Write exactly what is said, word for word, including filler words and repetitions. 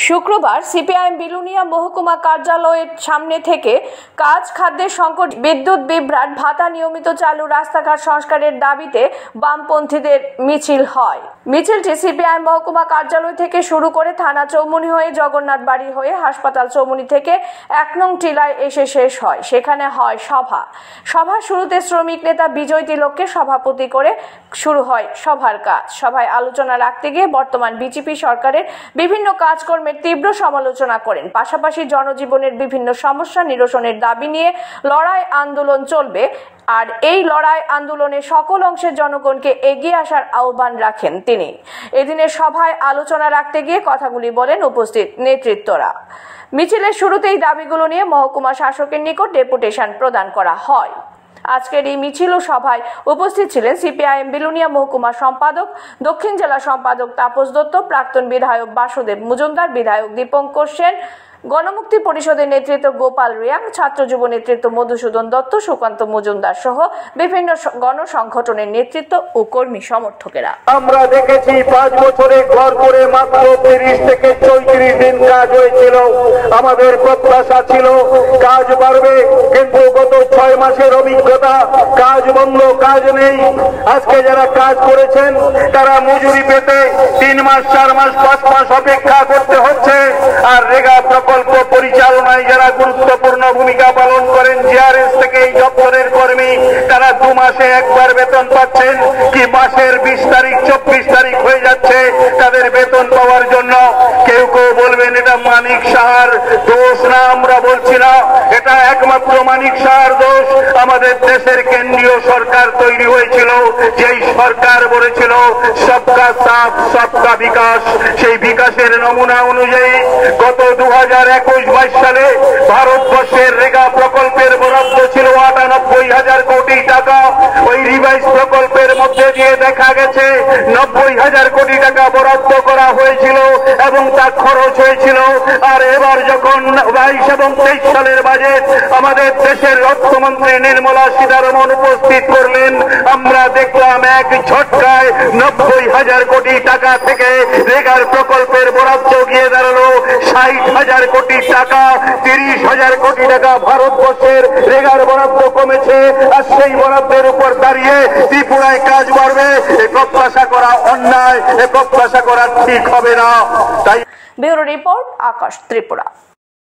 শুক্রবার সিপিআইএম বিলুনিয়া মহকুমা কার্যালয়ের সামনে থেকে কাজ, খাদ্যের সংকট, বিদ্যুৎ বিভ্রাট, ভাতা নিয়মিত চালু, রাস্তাঘাট সংস্কারের দাবিতে বামপন্থীদের মিছিল হয়। মিছিলটি সিপিআইএম মহকুমা কার্যালয় থেকে শুরু করে থানা চৌমুহনী হয়ে জগন্নাথ বাড়ি হয়ে হাসপাতাল চৌমুহনী থেকে এক নং টিলায় এসে শেষ হয়। সেখানে হয় সভা। সভার শুরুতে শ্রমিক নেতা বিজয় তিলককে সভাপতি করে শুরু হয় সভার কাজ। সভায় আলোচনা রাখতে গিয়ে বর্তমান বিজেপি সরকারের বিভিন্ন কাজকর্মের তীব্র সমালোচনা করেন। পাশাপাশি জনজীবনের বিভিন্ন সমস্যা নিরসনের দাবি নিয়ে লড়াই আন্দোলন চলবে, আর এই লড়াই আন্দোলনে সকল অংশের জনগণকে এগিয়ে আসার আহ্বান রাখেন তিনি। এদিনের সভায় আলোচনা রাখতে গিয়ে কথাগুলি বলেন উপস্থিত নেতৃত্বরা। মিছিলের শুরুতেই দাবিগুলো নিয়ে মহকুমা শাসকের নিকট ডেপুটেশন প্রদান করা হয়। আজকের এই মিছিল ও সভায় উপস্থিত ছিলেন সিপিআইএম বিলুনিয়া মহকুমা সম্পাদক, দক্ষিণ জেলা সম্পাদক তাপস দত্ত, প্রাক্তন বিধায়ক বাসুদেব মজুমদার, বিধায়ক দীপঙ্কর সেন, গণমুক্তি পরিষদের নেতৃত্ব গোপাল রিয়াং, ছাত্র যুব নেতৃত্ব মধুসূদন দত্ত, সুকান্ত মজুমদার সহ বিভিন্ন গণসংগঠনের নেতৃত্ব ও কর্মী সমর্থকেরা। আমরা দেখেছি পাঁচ বছরে ঘর করে মাত্র তিরিশ থেকে চৌত্রিশ দিন কাজ হয়েছিল। আমাদের প্রত্যাশা ছিল কাজ বাড়বে, কিন্তু গত ছয় মাসের অভিজ্ঞতা কাজ বন্ধ, কাজ নেই। আজকে যারা কাজ করেছেন তারা মজুরি পেতে তিন মাস, চার মাস, পাঁচ মাস অপেক্ষা করতে হচ্ছে। আর রেগা প্রকল্প পরিচালনায় যারা গুরুত্বপূর্ণ ভূমিকা পালন করেন, জিআরএস থেকে এই দপ্তরের কর্মী, তারা দু মাসে একবার বেতন পাচ্ছেন, কি মাসের বিশ তারিখ চব্বিশ তারিখ হয়ে যাচ্ছে তাদের বেতন পাওয়ার জন্য। কেউ কেউ বলবেন এটা মানিক সাহার দোষ, না, আমরা বলছি না এটা একমাত্র মানিক সাহার দোষ। আমাদের দেশের কেন্দ্রীয় সরকার তৈরি হয়েছিল, যেই সরকার বলেছিল সবকা সাথ সবকা বিকাশ, সেই বিকাশের নমুনা অনুযায়ী গত দু হাজার একুশ বাইশ সালে ভারতবর্ষের রেগা প্রকল্পের বরাদ্দ ছিল আটানব্বই হাজার কোটি টাকা। ওই রিভাইজ প্রকল্পের মধ্যে দিয়ে দেখা গেছে নব্বই হাজার কোটি টাকা বরাদ্দ করা হয়েছিল এবং তা খরচ হয়েছিল। আর এবার যখন বাইশ এবং তেইশ সালের বাজেট আমাদের দেশের অর্থমন্ত্রী নির্মলা সীতারমণ উপস্থিত করলেন, আমরা দেখলাম এক ঝটকায় নব্বই হাজার কোটি টাকা থেকে রেগার প্রকল্পের বরাদ্দ গিয়ে দাঁড়ালো ষাট হাজার কোটি টাকা। তিরিশ হাজার কোটি টাকা ভারতবর্ষের রেগার বরাদ্দ কমেছে। আর সেই বরাদ্দের উপর দাঁড়িয়ে ত্রিপুরায় কাজ বাড়বে, এ প্রত্যাশা করা অন্যায়, এ প্রত্যাশা করা ঠিক হবে না। তাই ব্যুরো রিপোর্ট, আকাশ ত্রিপুরা।